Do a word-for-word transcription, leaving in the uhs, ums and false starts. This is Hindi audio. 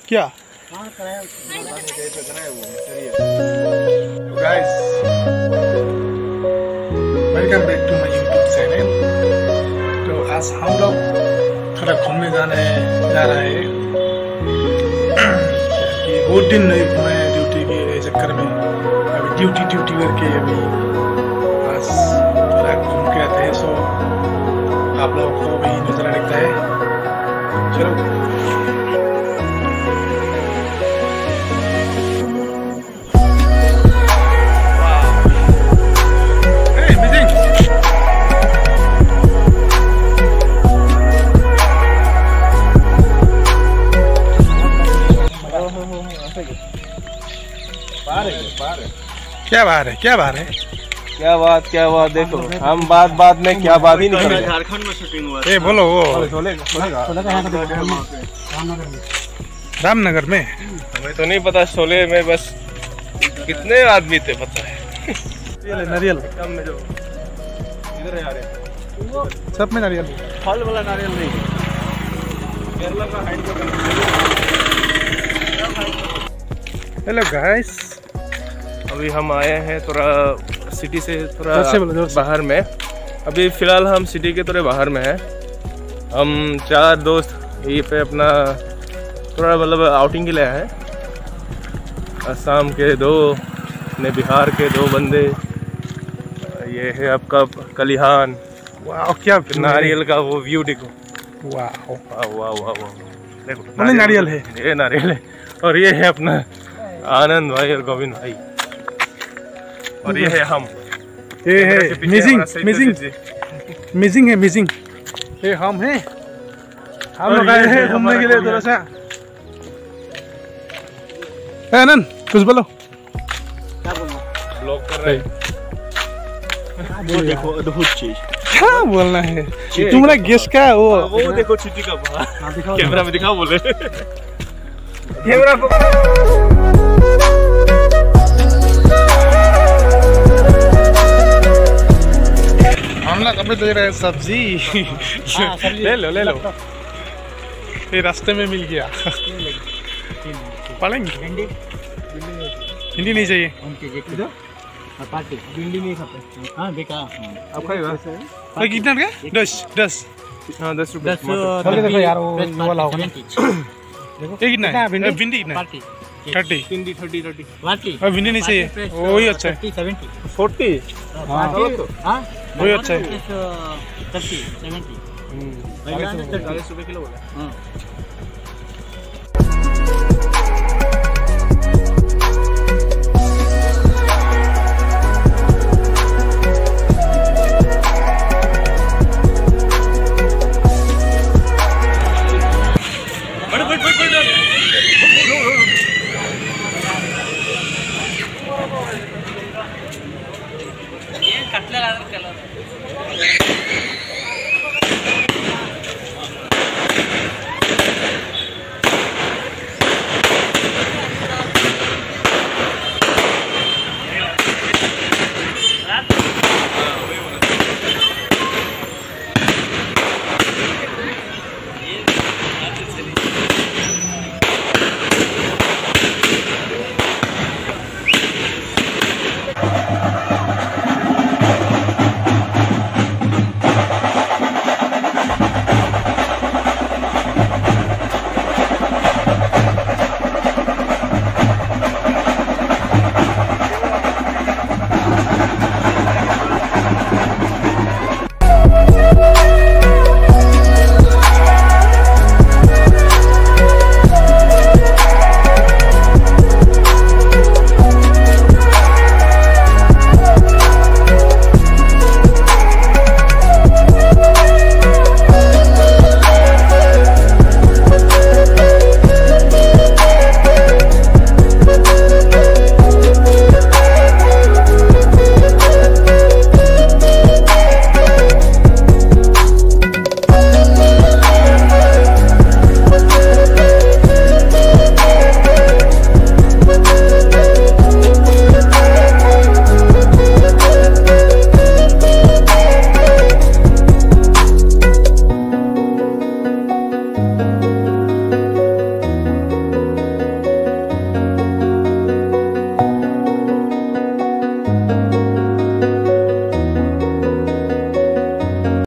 क्या guys, welcome back to my YouTube channel. तो आज हम लोग थोड़ा घूमने जाने जा रहे हैं कि बहुत दिन नहीं घूमे ड्यूटी के चक्कर में। अभी ड्यूटी ड्यूटी करके अभी बस थोड़ा घूम के आते हैं। सो आप लोगों को भी नजर लगता है। चलो क्या बात है, क्या बात है, क्या बात क्या बात। देखो हम बात बात में क्या बात ही नहीं। झारखंड में शूटिंग हुआ। ए बोलो वो रामनगर में। हमें तो नहीं पता शोले में बस कितने आदमी थे पता है। नारियल कम में जो इधर है सब में नारियल, फल वाला नारियल नहीं, केरला का हाइट का। हेलो गाइस, अभी हम आए हैं थोड़ा सिटी से थोड़ा बाहर में। अभी फिलहाल हम सिटी के थोड़े बाहर में हैं। हम चार दोस्त यहीं पे अपना थोड़ा मतलब आउटिंग के लिए आए हैं। असम के दो ने, बिहार के दो बंदे। ये है आपका कलिहान। वाह क्या नारियल का वो व्यू देखो। वाह वाह वाह वाह वाह, देखो नारियल है, ये नारियल है। और ये है अपना आनंद भाई और गोविंद भाई। और ये है हम, ये है मिजिंग मिजिंग मिजिंग है मिजिंग। ये हम हैं, हम लोग आए हैं घूमने के लिए थोड़ा सा। आनंद कुछ बोलो। क्या बोलूं, ब्लॉग कर रहे हैं। वो देखो अद्भुत चीज। क्या बोलना है तुम्हारा गेस्ट का वो वो देखो चीटी का बाहर कैमरा में दिखाओ बोले कैमरा को। हम लोग अभी दे रहे हैं सब्जी। ले लो ले लो, ये रास्ते में मिल गया। पढ़ेंगे भिंडी भिंडी नहीं चाहिए। भिंडी नहीं खाते। हाँ देखा आप खाएगा कितना का? दस दस हाँ दस रुपये। देखो यार वो वाला होगा। ये कितना है भिंडी? कितना थर्टी भिंडी थर्टी थर्टी और भिंडी नहीं चाहिए, वही अच्छा है। फोर्टी वही अच्छा है। चालीस रुपये किलो बोला। बड़ बड़ बड़